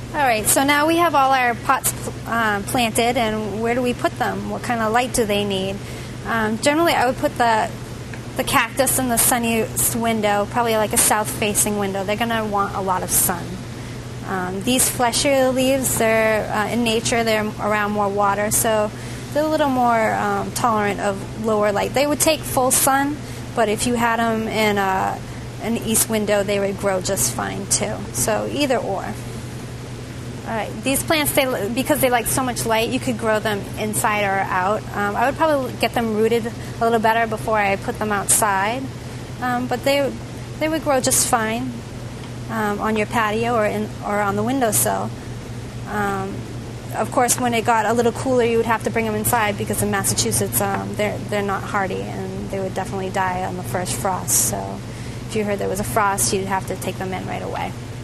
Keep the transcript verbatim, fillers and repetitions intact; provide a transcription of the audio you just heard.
All right, so now we have all our pots uh, planted, and where do we put them? What kind of light do they need? Um, generally, I would put the the cactus in the sunniest window, probably like a south-facing window. They're going to want a lot of sun. Um, these fleshier leaves, they're uh, in nature, they're around more water, so they're a little more um, tolerant of lower light. They would take full sun, but if you had them in a, an east window, they would grow just fine too. So either or. All right, these plants, they, because they like so much light, you could grow them inside or out. Um, I would probably get them rooted a little better before I put them outside, um, but they they would grow just fine um, on your patio or in or on the windowsill. Um, of course, when it got a little cooler, you would have to bring them inside because in Massachusetts, um, they're they're not hardy and they would definitely die on the first frost. So, if you heard there was a frost, you'd have to take them in right away.